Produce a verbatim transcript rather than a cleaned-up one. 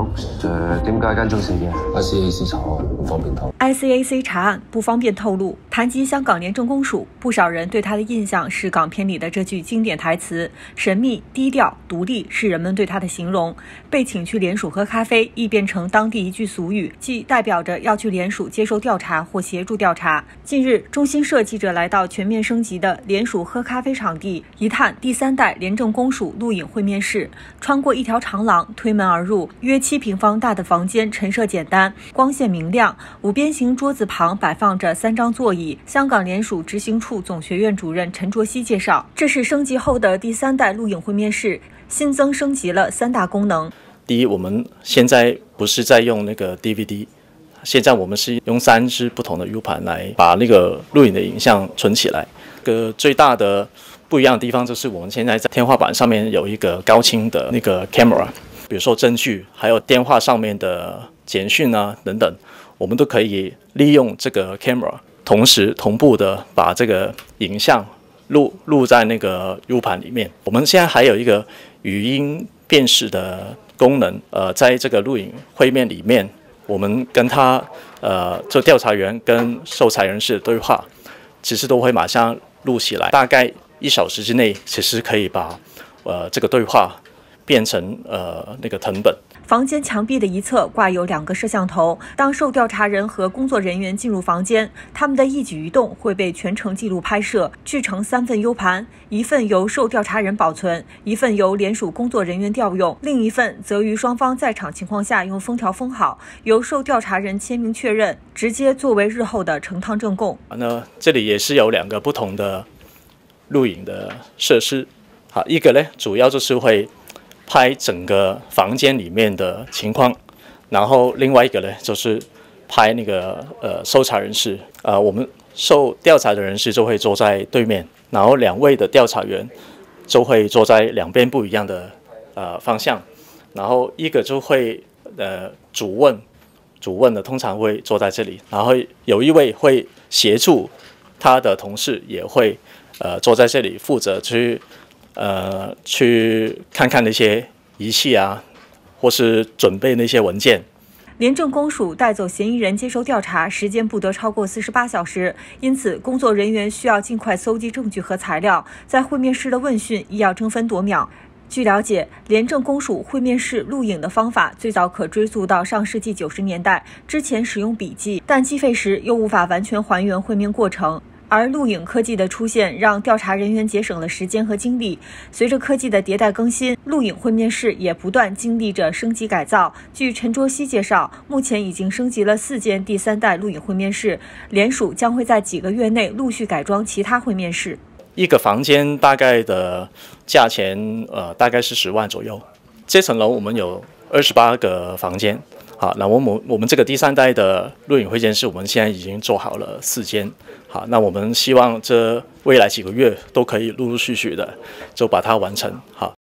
屋誒點解間中少嘅 ？I C A C 查案不方便透露。 I C A C 查案不方便透露。谈及香港廉政公署，不少人对他的印象是港片里的这句经典台词：神秘、低调、独立是人们对他的形容。被请去联署喝咖啡，亦变成当地一句俗语，即代表着要去联署接受调查或协助调查。近日，中新社记者来到全面升级的联署喝咖啡场地，一探第三代廉政公署录影会面室。穿过一条长廊，推门而入，约七平方大的房间陈设简单，光线明亮，五边形桌子旁摆放着三张座椅。香港联署执行处总学院主任陈卓熙介绍，这是升级后的第三代录影会面室，新增升级了三大功能。 第一，我们现在不是在用那个 D V D， 现在我们是用三支不同的 U 盘来把那个录影的影像存起来。个最大的不一样的地方就是我们现在在天花板上面有一个高清的那个 camera， 比如说证据，还有电话上面的简讯啊等等，我们都可以利用这个 camera， 同时同步的把这个影像录录在那个 U 盘里面。我们现在还有一个语音辨识的功能，呃，在这个录影会面里面，我们跟他呃，做调查员跟受采人士的对话，其实都会马上录起来，大概一小时之内，其实可以把呃这个对话变成呃那个誊本。 房间墙壁的一侧挂有两个摄像头，当受调查人和工作人员进入房间，他们的一举一动会被全程记录拍摄，制成三份 U 盘，一份由受调查人保存，一份由联署工作人员调用，另一份则于双方在场情况下用封条封好，由受调查人签名确认，直接作为日后的呈堂证供。 那这里也是有两个不同的录影的设施，好，一个呢主要就是会拍整个房间里面的情况，然后另外一个呢就是拍那个呃搜查人士，呃我们受调查的人士就会坐在对面，然后两位的调查员就会坐在两边不一样的呃方向，然后一个就会呃主问，主问的通常会坐在这里，然后有一位会协助他的同事也会呃坐在这里，负责去。呃，去看看那些仪器啊，或是准备那些文件。 廉政公署带走嫌疑人接受调查时间不得超过四十八小时，因此工作人员需要尽快搜集证据和材料，在会面室的问讯亦要争分夺秒。据了解，廉政公署会面室录影的方法最早可追溯到上世纪九十年代，之前使用笔记，但计费时又无法完全还原会面过程。而录影科技的出现让调查人员节省了时间和精力。随着科技的迭代更新，录影会面室也不断经历着升级改造。据陈卓熙介绍，目前已经升级了四间第三代录影会面室，联署将会在几个月内陆续改装其他会面室。 一个房间大概的价钱呃大概是十万左右。这层楼我们有二十八个房间。好，那我们我们这个第三代的录影会间室，我们现在已经做好了四间。好，那我们希望这未来几个月都可以陆陆续续的就把它完成。好。